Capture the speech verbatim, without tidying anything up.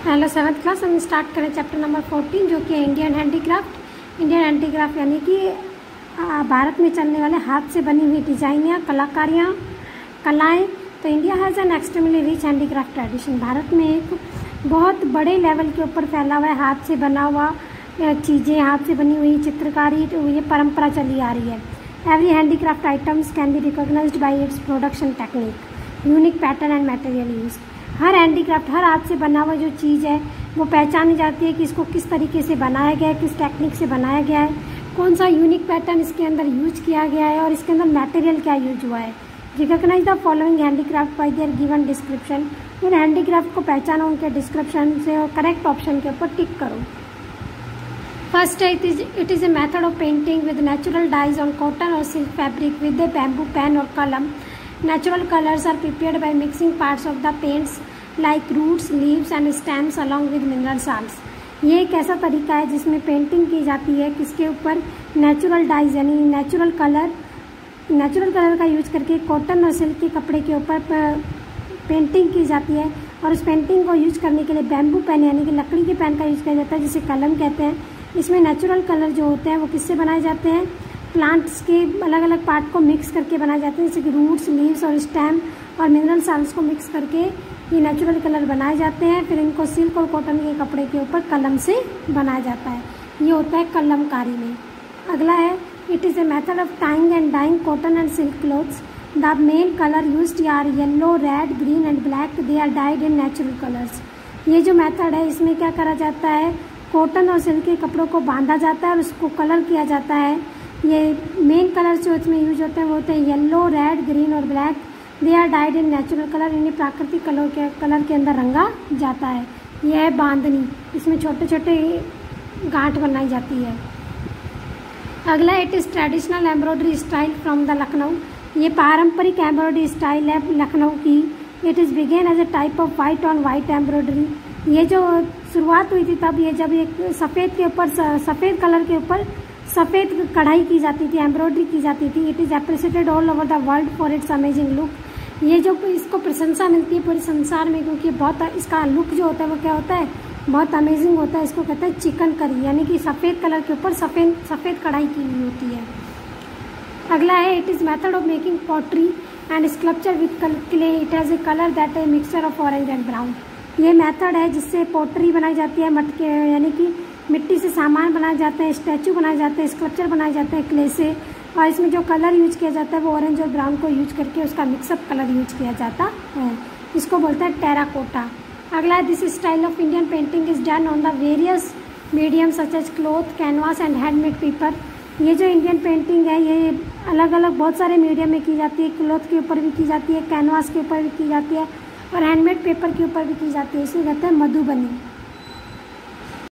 Hello seventh class. हम start करें chapter number fourteen जो कि इंडियन हैंडीक्राफ्ट। इंडियन हैंडीक्राफ्ट यानी कि भारत में चलने वाले हाथ से बनी हुई डिजाइनियाँ, कलाकारियाँ, कलाएँ। तो India has an extremely rich handicraft tradition. Bharat में एक बहुत बड़े लेवल के ऊपर फैला हुआ है हाथ से बना हुआ चीज़ें, हाथ से बनी हुई चित्रकारी, तो ये परंपरा चली आ रही है। Every handicraft items can be recognized by its production technique, unique pattern and material use. हर हैंडीक्राफ्ट, हर हाथ से बना हुआ जो चीज़ है वो पहचानी जाती है कि इसको किस तरीके से बनाया गया है, किस टेक्निक से बनाया गया है, कौन सा यूनिक पैटर्न इसके अंदर यूज किया गया है और इसके अंदर मटेरियल क्या यूज हुआ है। Recognize the following handicraft by their given description. इन हैंडीक्राफ्ट को पहचानो उनके डिस्क्रिप्शन से और करेक्ट ऑप्शन के ऊपर टिक करो। फर्स्ट है it is it is a method of painting with natural dyes on cotton और silk fabric with a bamboo pen और कलम। Natural colors are prepared by mixing parts of the paints like roots, leaves and stems along with mineral salts। ये एक ऐसा तरीका है जिसमें painting की जाती है किसके ऊपर, नेचुरल डाइज यानी नेचुरल कलर नेचुरल कलर का यूज करके कॉटन और सिल्क के कपड़े के ऊपर पेंटिंग की जाती है। और उस पेंटिंग को यूज करने के लिए बैम्बू पेन यानी कि लकड़ी के पेन का यूज किया जाता है जिसे कलम कहते हैं। इसमें नेचुरल कलर जो होते हैं वो किससे बनाए जाते हैं, प्लांट्स के अलग अलग पार्ट को मिक्स करके बनाए जाते हैं, जैसे कि रूट्स, लीव्स और स्टेम और मिनरल साल्ट्स को मिक्स करके ये नेचुरल कलर बनाए जाते हैं। फिर इनको सिल्क और कॉटन के कपड़े के ऊपर कलम से बनाया जाता है। ये होता है कलमकारी में। अगला है it is a method of tying and dyeing cotton and silk clothes. The main colour used are yellow, red, green and black. They are dyed in natural colours. ये जो मेथड है इसमें क्या करा जाता है, कॉटन और सिल्क के कपड़ों को बांधा जाता है और उसको कलर किया जाता है। ये मेन कलर जो इसमें यूज होते हैं वो होते हैं येलो, रेड, ग्रीन और black. They are dyed in natural colour. इन्हें प्राकृतिक कलर के कलर के अंदर रंगा जाता है। यह है बांधनी, इसमें छोटे छोटे गांठ बनाई जाती है। अगला it is traditional embroidery style from the Lucknow. ये पारंपरिक एम्ब्रॉयडरी स्टाइल है लखनऊ की। It is begun as a type of white on white embroidery. ये जो शुरुआत हुई थी तब ये जब एक सफ़ेद के ऊपर सफ़ेद कलर के ऊपर सफ़ेद कढ़ाई की जाती थी, एम्ब्रॉयडरी की जाती थी। It is appreciated all over the world for its amazing look. ये जो इसको प्रशंसा मिलती है पूरे संसार में क्योंकि बहुत इसका लुक जो होता है वो क्या होता है, बहुत अमेजिंग होता है। इसको कहते हैं चिकन करी, यानी कि सफ़ेद कलर के ऊपर सफ़ेद सफ़ेद कढ़ाई की हुई होती है। अगला है it is method of making pottery and sculpture with clay. It has a colour that a mixture of orange and brown. ये मेथड है जिससे पॉटरी बनाई जाती है, मटके यानी कि मिट्टी से सामान बनाए जाते हैं, स्टैचू बनाए जाते हैं, स्कल्पचर बनाए जाते हैं क्ले से। और इसमें जो कलर यूज किया जाता है वो ऑरेंज और ब्राउन को यूज करके उसका मिक्सअप कलर यूज किया जाता है। इसको बोलते हैं टेराकोटा। अगला this style of Indian painting is done on the various medium such as cloth, canvas and handmade paper. ये जो इंडियन पेंटिंग है ये अलग अलग बहुत सारे मीडियम में की जाती है। क्लॉथ के ऊपर भी की जाती है, कैनवास के ऊपर भी की जाती है और हैंडमेड पेपर के ऊपर भी की जाती है। इसे कहते हैं मधुबनी।